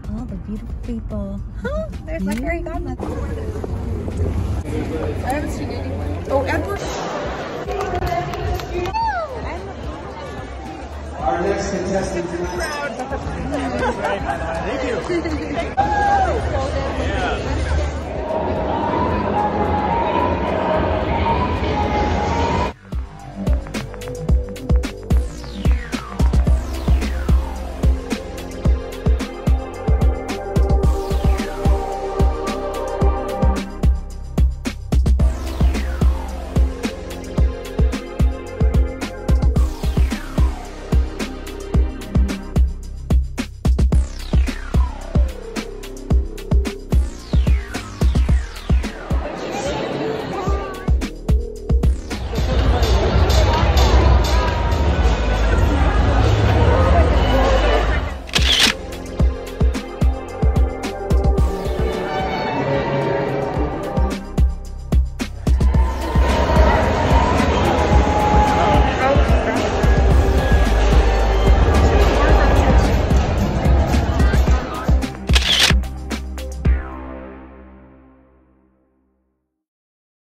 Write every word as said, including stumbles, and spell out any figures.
all the beautiful people. Huh? There's my fairy godmother. I haven't seen anyone. Oh, Edward. Our next contestant tonight. Thank you.